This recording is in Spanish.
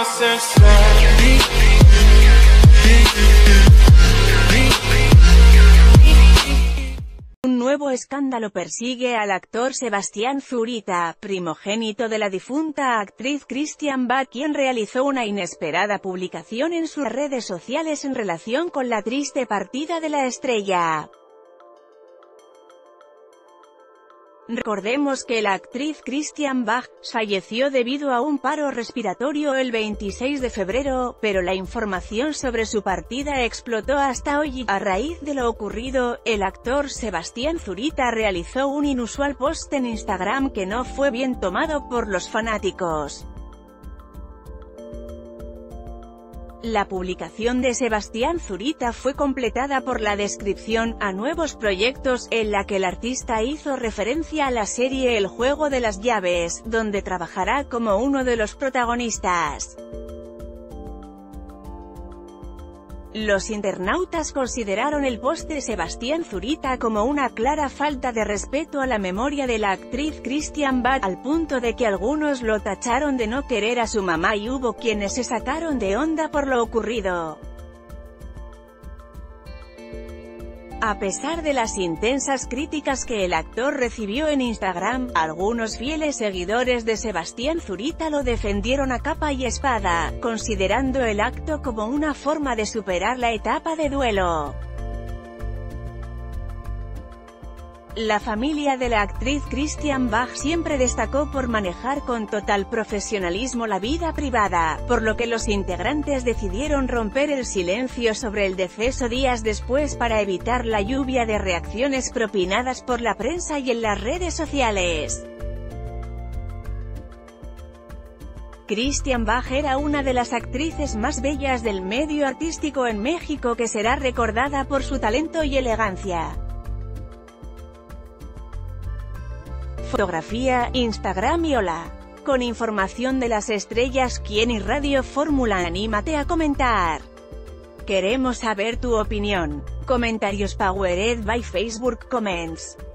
Un nuevo escándalo persigue al actor Sebastián Zurita, primogénito de la difunta actriz Christian Bach, quien realizó una inesperada publicación en sus redes sociales en relación con la triste partida de la estrella. Recordemos que la actriz Christian Bach falleció debido a un paro respiratorio el 26 de febrero, pero la información sobre su partida explotó hasta hoy. A raíz de lo ocurrido, el actor Sebastián Zurita realizó un inusual post en Instagram que no fue bien tomado por los fanáticos. La publicación de Sebastián Zurita fue completada por la descripción a nuevos proyectos, en la que el artista hizo referencia a la serie El Juego de las Llaves, donde trabajará como uno de los protagonistas. Los internautas consideraron el post de Sebastián Zurita como una clara falta de respeto a la memoria de la actriz Christian Bach, al punto de que algunos lo tacharon de no querer a su mamá y hubo quienes se sacaron de onda por lo ocurrido. A pesar de las intensas críticas que el actor recibió en Instagram, algunos fieles seguidores de Sebastián Zurita lo defendieron a capa y espada, considerando el acto como una forma de superar la etapa de duelo. La familia de la actriz Christian Bach siempre destacó por manejar con total profesionalismo la vida privada, por lo que los integrantes decidieron romper el silencio sobre el deceso días después para evitar la lluvia de reacciones propinadas por la prensa y en las redes sociales. Christian Bach era una de las actrices más bellas del medio artístico en México, que será recordada por su talento y elegancia. Fotografía, Instagram y Hola. Con información de las estrellas, ¿quién y Radio Fórmula? Anímate a comentar. Queremos saber tu opinión. Comentarios powered by Facebook Comments.